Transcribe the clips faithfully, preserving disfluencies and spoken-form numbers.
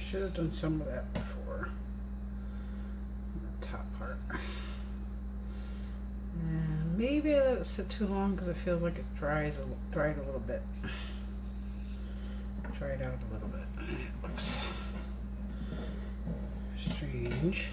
should have done some of that before. The top part. And maybe I let it sit too long because it feels like it dries a, dried a little bit. Dried out a little bit. It looks strange.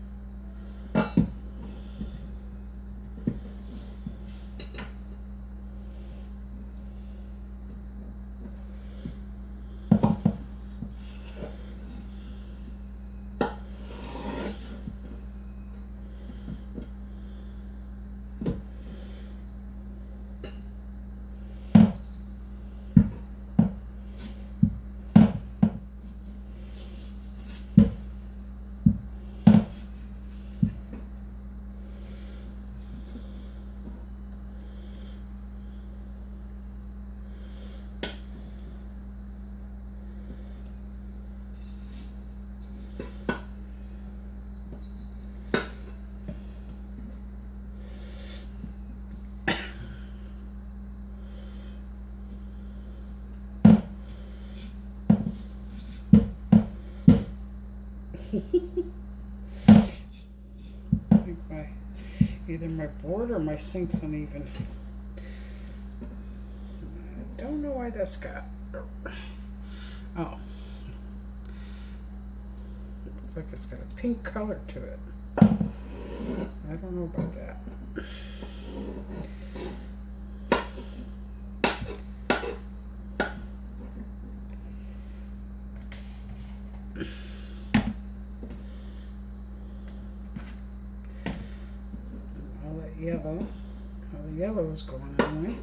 I think my, either my board or my sink's uneven. I don't know why that's got. Oh. Looks like it's got a pink color to it. I don't know about that. Yellow, how the yellow is going anyway.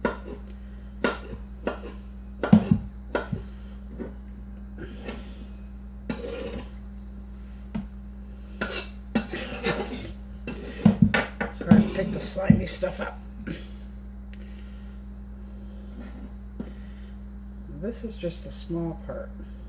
It's hard to pick the slimy stuff up. This is just a small part.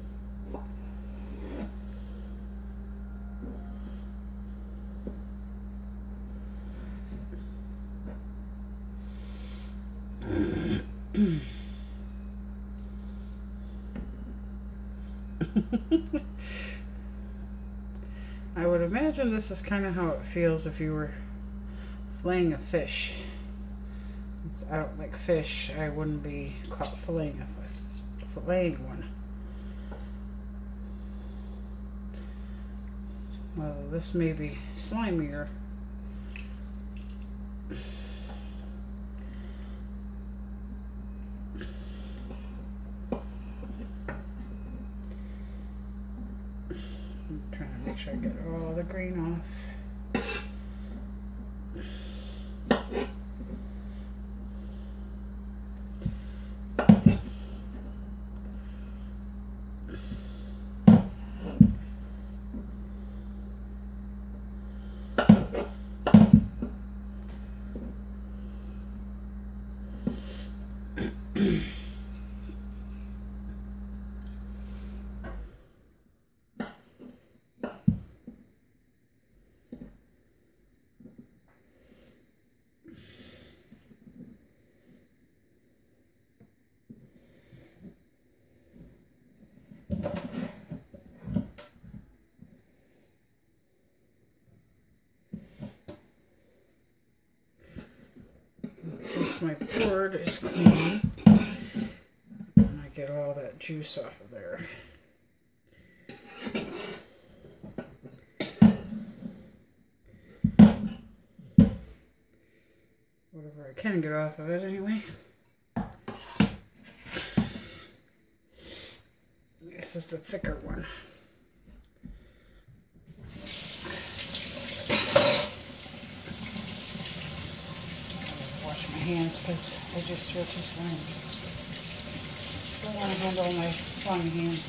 I would imagine this is kind of how it feels if you were filleting a fish. It's, I don't like fish. I wouldn't be caught filleting a filleting one. Well, this may be slimier. I'm trying to make sure I get all the green off. Since my board is clean, and I get all that juice off of there. Whatever I can get off of it anyway. This is the thicker one. Hands because I just feel too slimy. Don't want to handle my slimy hands.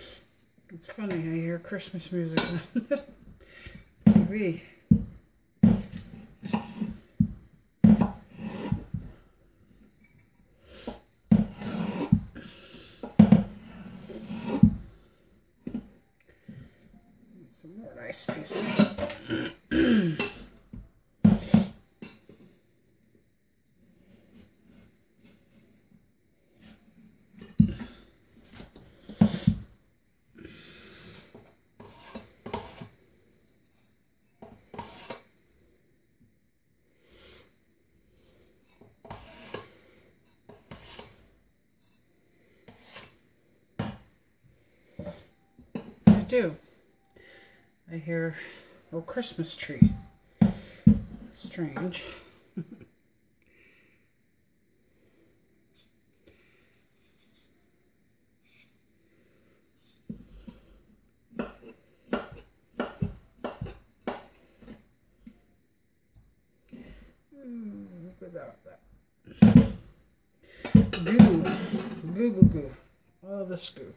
It's funny, I hear Christmas music on T V. rice pieces. I do. I hear a Christmas tree. Strange. Without that. Goo. Goo goo goo. All this goo.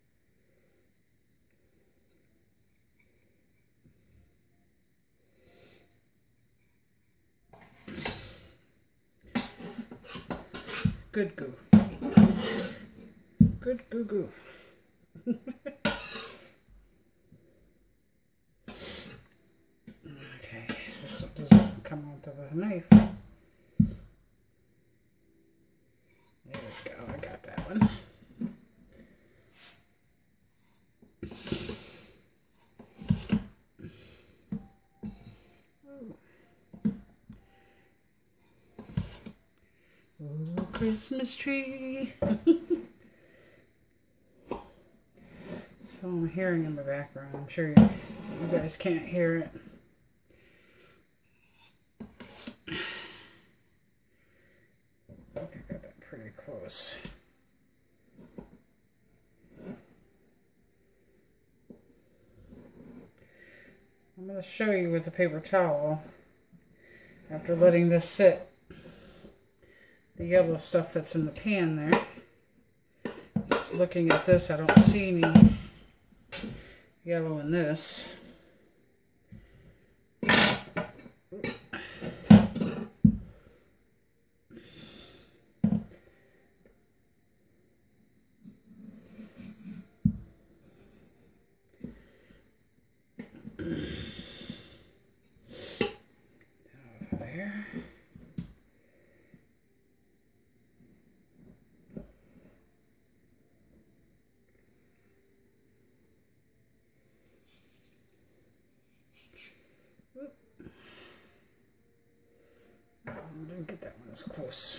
Good goo. Good goo goo. Okay, this one doesn't come onto the knife. There we go, I got that one. Oh, Christmas tree. So I'm hearing in the background. I'm sure you, you guys can't hear it. I think I got that pretty close. I'm going to show you with a paper towel after letting this sit. The yellow stuff that's in the pan there. Looking at this, I don't see any yellow in this. There. I didn't get that one as close.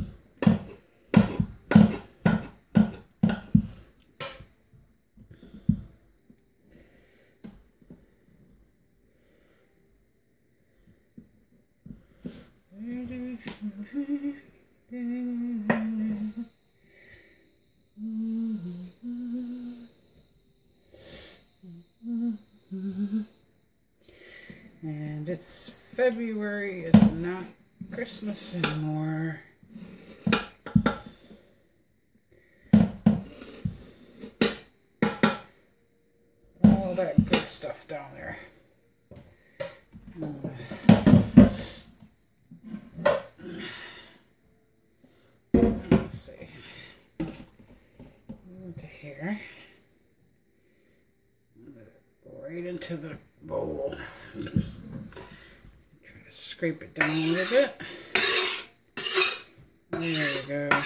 And it's February, it's not Christmas anymore. All that good stuff down there. Let's see. Into here. Right into the bowl. Try to scrape it down a little bit. There we go.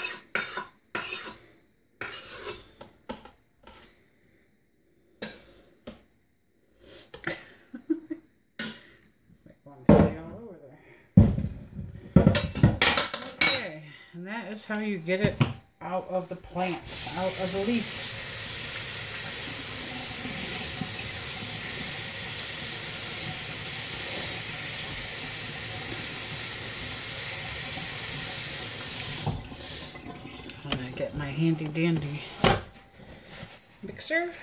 It's like one stay all over there. Okay, and that is how you get it out of the plant, out of the leaf. Get my handy dandy mixer,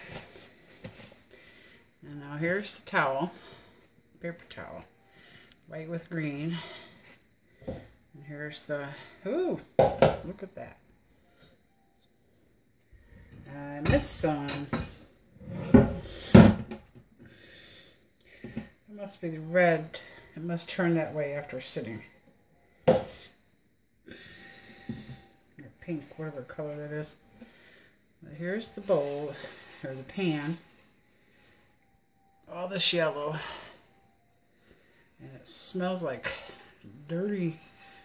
and now here's the towel, paper towel, white with green, and here's the, ooh, look at that, I missed some. It must be the red, it must turn that way after sitting. Pink, whatever color that is. But here's the bowl, or the pan. all this yellow. And it smells like dirty.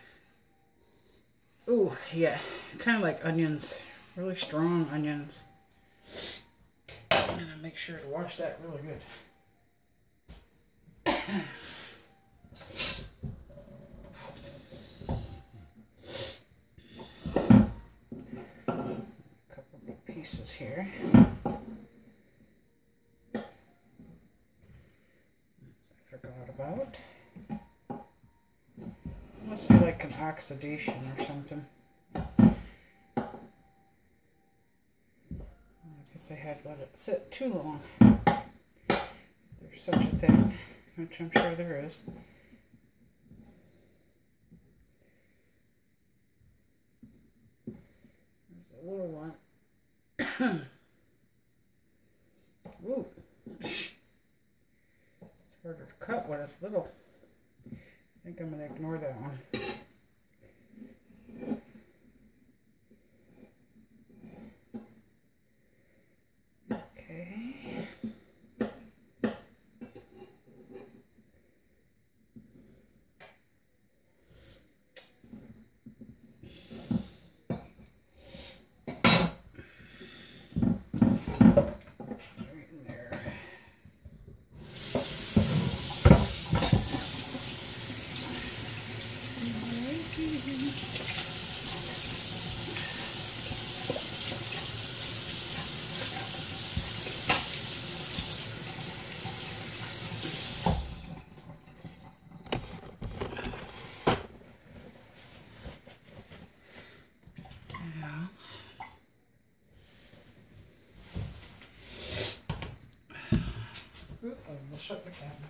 Ooh, yeah, kind of like onions, really strong onions. And I make sure to wash that really good. A couple of pieces here. I forgot about. Must be like an oxidation or something. I guess I had let it sit too long. There's such a thing, which I'm sure there is. There's a little one. Ooh. It's harder to cut when it's little. I think I'm going to ignore that one. Okay. Right in there. Oop, I'll shut the cabinet.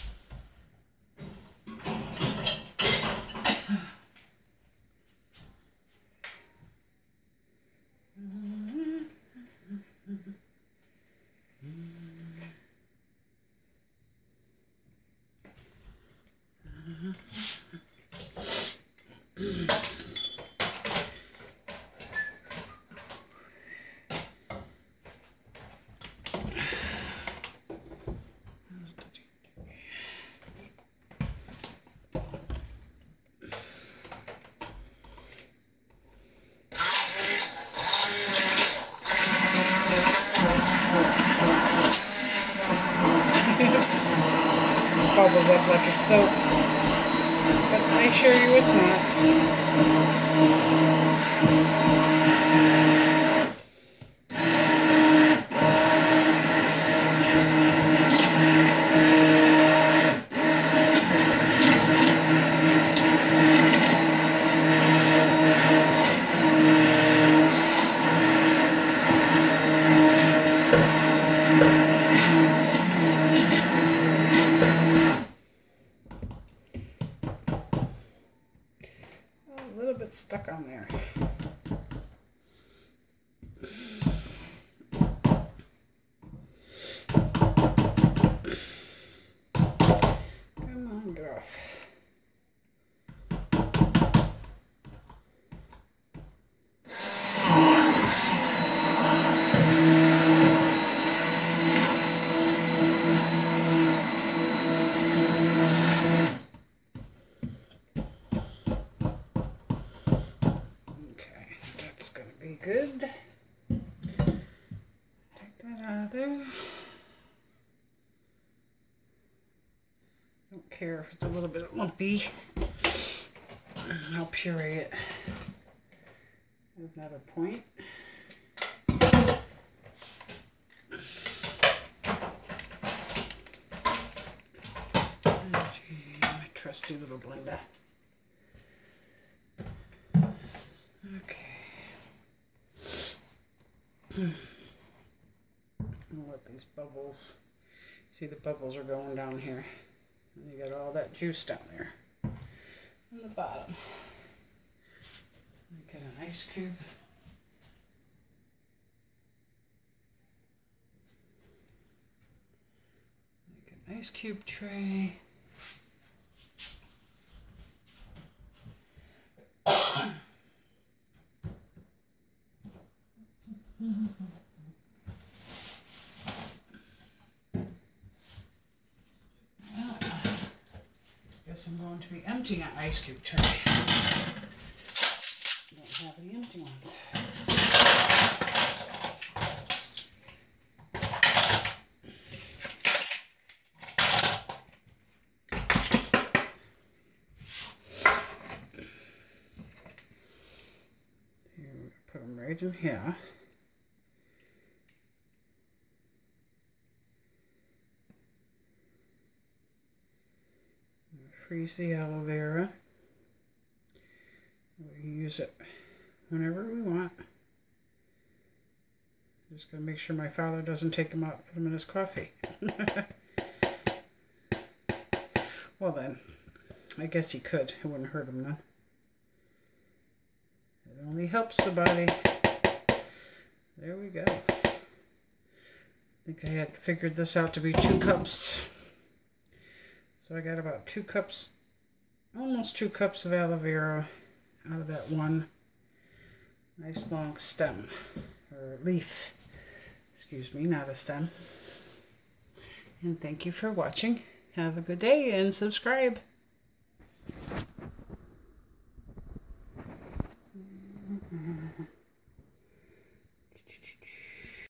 Bubbles up like it's soap, but I assure you it's not. Stuck on there. Come on, get off. Good. Take that out of there. Don't care if it's a little bit lumpy. I'll puree it. Another point. My trusty little blender. Okay. I'll let these bubbles, see the bubbles are going down here. And you got all that juice down there on the bottom. Get an ice cube. Make an ice cube tray. going to be emptying an ice cube tray. I don't have any empty ones. Here, put them right in here. Freeze the aloe vera. We use it whenever we want. Just gotta make sure my father doesn't take them out and put them in his coffee. Well then, I guess he could. It wouldn't hurt him none. It only helps the body. There we go. I think I had figured this out to be two cups. So I got about two cups, almost two cups of aloe vera out of that one nice long stem, or leaf. Excuse me, not a stem. And thank you for watching. Have a good day and subscribe. Mm-hmm.